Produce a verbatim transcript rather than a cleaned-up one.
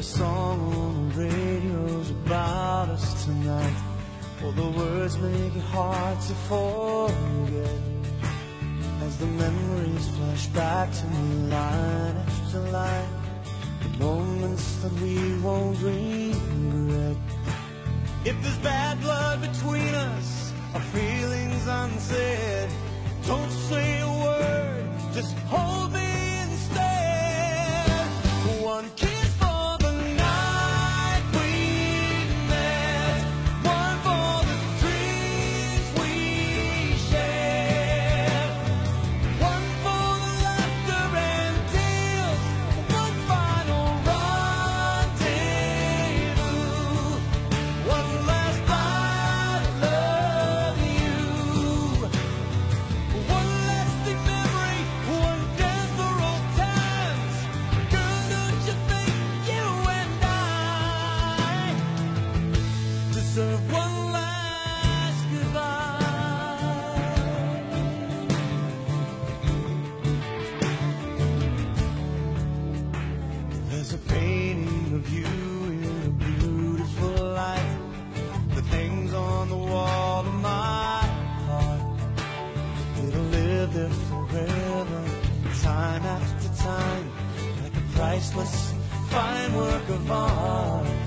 song on the radio's about us tonight. All the words make it hard to forget, as the memories flash back to me line after line. The moments that we won't regret. If there's bad blood between us, our feelings unsaid, don't say a word, just hold me instead. One kiss for the night we met, one for the dreams we shared, one for the laughter and tears, one final rendezvous, one last night of loving you, one lasting memory, one dance for all times. Girl, don't you think you and I deserve one last goodbye? There's a painting of you in a beautiful light that hangs on the wall of my heart. It'll live there forever, time after time, like a priceless fine work of art.